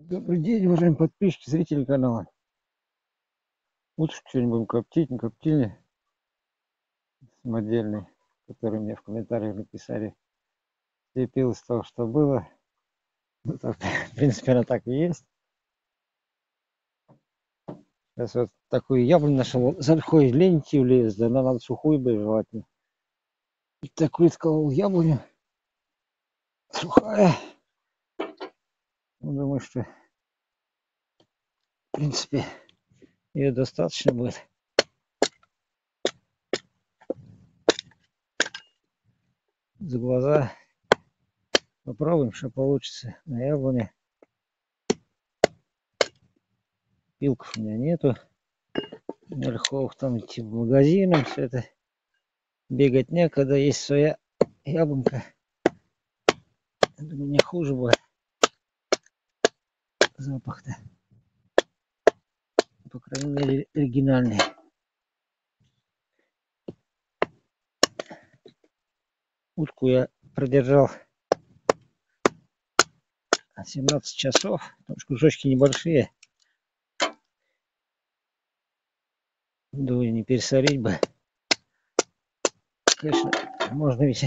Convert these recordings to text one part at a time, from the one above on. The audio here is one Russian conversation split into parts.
Добрый день, уважаемые подписчики, зрители канала. Уточку сегодня будем коптить на коптильне самодельной, которую мне в комментариях написали. Слепил из того, что было. Ну, так, в принципе, она так и есть. Сейчас вот такую яблоню нашел. Зархой лень идти в лес, да надо сухую бы желательно. И такую искал яблоню. Сухая. Ну, думаю, что в принципе ее достаточно будет. За глаза попробуем, что получится на яблоне. Пилков у меня нету. Ольхов там идти в магазин, все это бегать некогда, есть своя яблонька. Думаю, не хуже будет запах-то. По крайней мере, оригинальный. Утку я продержал 17 часов, потому что кусочки небольшие. Думаю, не пересолить бы. Конечно, можно ведь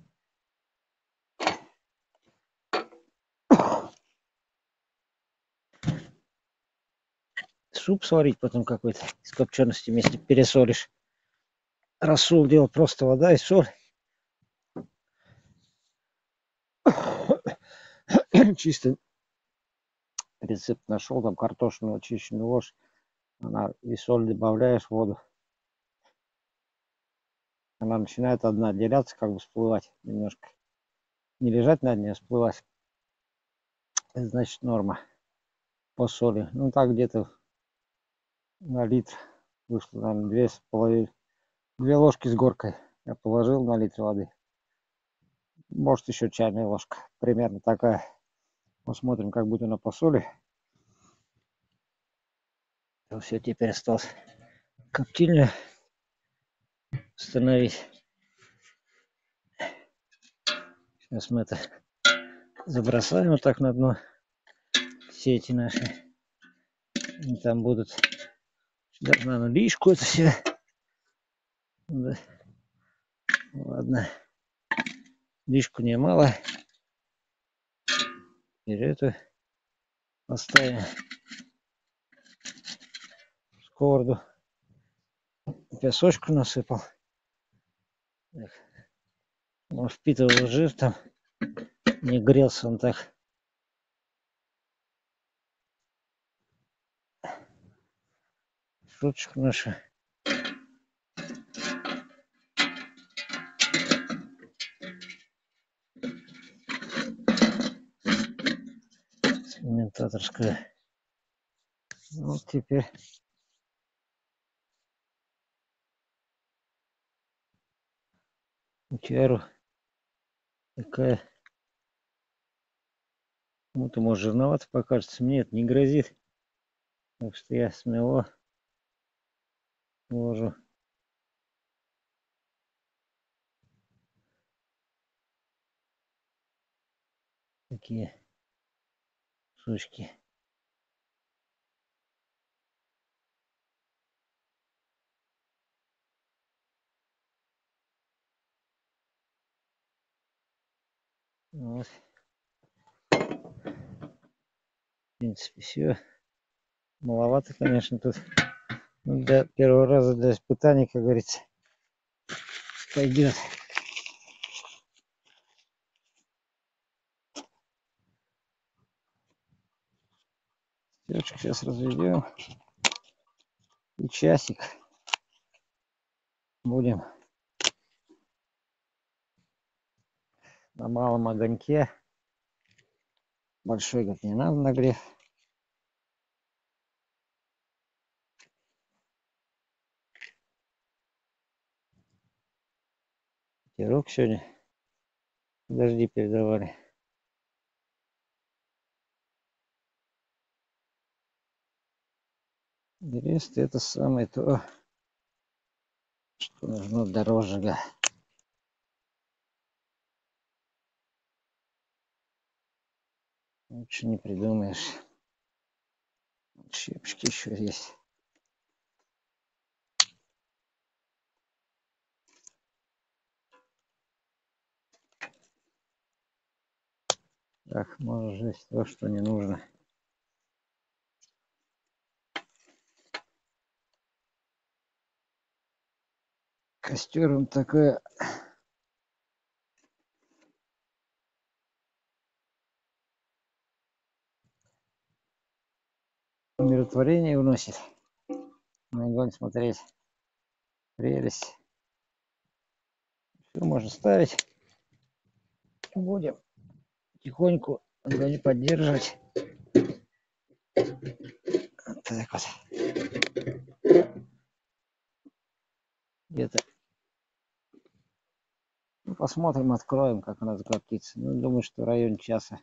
суп сварить потом какой-то с копченостью, если пересолишь. Рассол делать просто вода и соль. Чисто рецепт нашел, там картошину очищенную ложь. Она и соль добавляешь в воду. Она начинает одна отделяться, как бы всплывать немножко. Не лежать на дне, а всплывать. Это значит норма по соли. Ну так где-то на литр вышло, наверное, 2,5, 2 ложки с горкой. Я положил на литр воды. Может еще чайная ложка. Примерно такая. Посмотрим, как будет она по соли. Все, теперь осталось коптильню установить. Сейчас мы это забросаем вот так на дно. Все эти наши. И там будут, наверное, лишку это все. Да. Ладно. Лишку немало. Теперь эту поставим в сковороду. Песочку насыпал. Он впитывал жир там. Не грелся он так. Шуточку нашу. Комментаторская. Вот теперь утяру такая. Кому-то может жирновато покажется. Мне это не грозит. Так что я смело ложу. Такие сучки. Вот. В принципе, все. Маловато, конечно, тут. Ну, для первого раза, для испытаний, как говорится, пойдет. Стерочку сейчас разведем. И часик будем на малом огоньке. Большой, говорит, не надо нагрев. Ветерок сегодня. Дожди передавали. Грест — это самое то, что нужно для розжига. Лучше не придумаешь. Щепочки еще есть. Так, можно сжечь то, что не нужно. Костер он такое умиротворение вносит. На огонь смотреть. Прелесть. Все можно ставить. Будем тихоньку огонь поддерживать. Вот так вот. Где-то. Ну, посмотрим, откроем, как она закоптится. Ну, думаю, что в районе часа.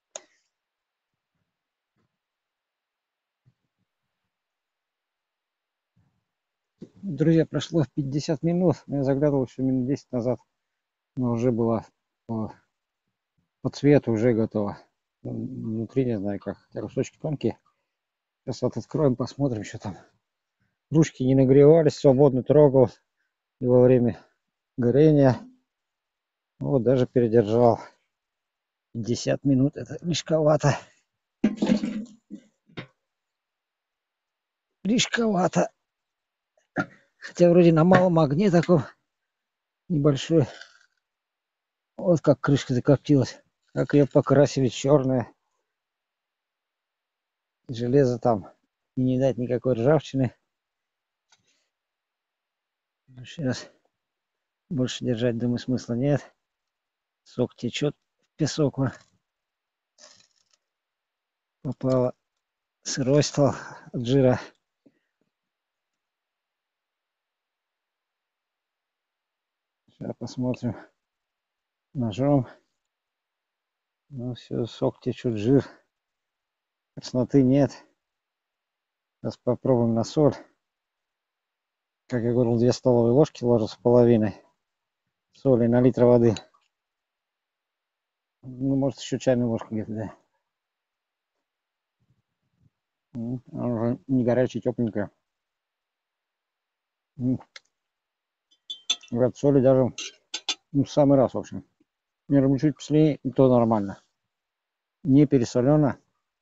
Друзья, прошло 50 минут. Я заглядывал еще минут 10 назад. Но уже была по цвету уже готова. Внутри не знаю как. Хотя кусочки тонкие. Сейчас вот откроем, посмотрим, что там. Ручки не нагревались, свободно трогал. И во время горения. Вот даже передержал. 50 минут. Это лишковато. Лишковато. Хотя вроде на малом огне таком небольшой. Вот как крышка закоптилась. Как ее покрасили черная. Железо там. И не дать никакой ржавчины. Сейчас больше держать, думаю, смысла нет. Сок течет в песок. Попало. Сырой стал от жира. Сейчас посмотрим ножом. Ну все, сок течет, жир. Красноты нет. Сейчас попробуем на соль. Как я говорил, 2 столовые ложки ложу с половиной соли на литр воды. Ну, может, еще чайную ложку где-то, да. Она уже не горячая, тепленькая. Говорят, соли даже в самый раз, в общем. Наверное, чуть посолее, и то нормально. Не пересолено.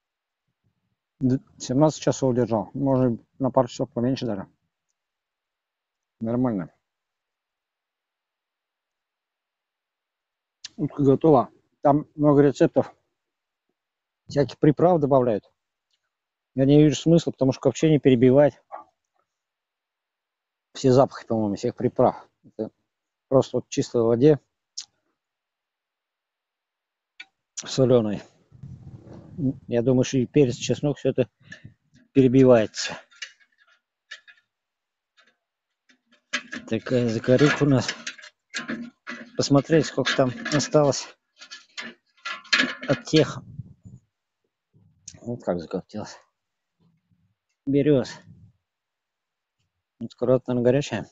17 часов держал. Может, на пару часов поменьше даже. Нормально. Утка готова. Там много рецептов. Всяких приправ добавляют. Я не вижу смысла, потому что копчение перебивает все запахи, по-моему, всех приправ. Это просто вот в чистой воде соленой. Я думаю, что и перец, чеснок, все это перебивается. Такая закорюка у нас. Посмотреть, сколько там осталось от тех. Вот как закоптилось. Берез. Скоро, наверное, горячая.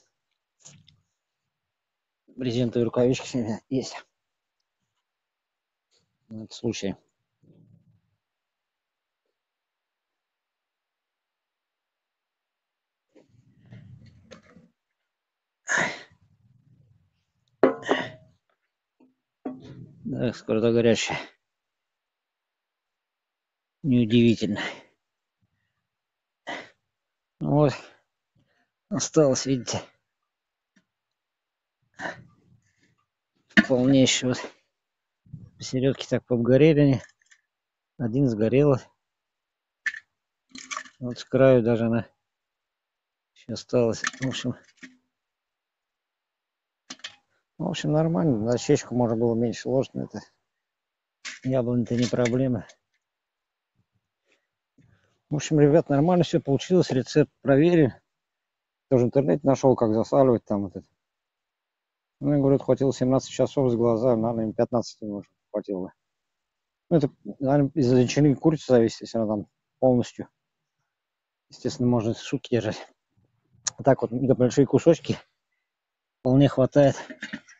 Брезентовые рукавички сегодня есть. На этот случай. Да, скоро горячая. Неудивительно. Вот. Осталось, видите. Полнейший вот. Посередке так пообгорели они. Один сгорел. Вот с краю даже она еще осталась. В общем, нормально. На щечку можно было меньше ложить, но это яблони-то не проблема. В общем, ребят, нормально все получилось. Рецепт проверили. Тоже в интернете нашел, как засаливать там вот это. Ну, я говорю, хватило 17 часов с глаза, наверное, 15 может хватило. Ну, это, наверное, из-за ветчины курицы зависит, если она там полностью. Естественно, можно сутки держать. А так вот, большие кусочки вполне хватает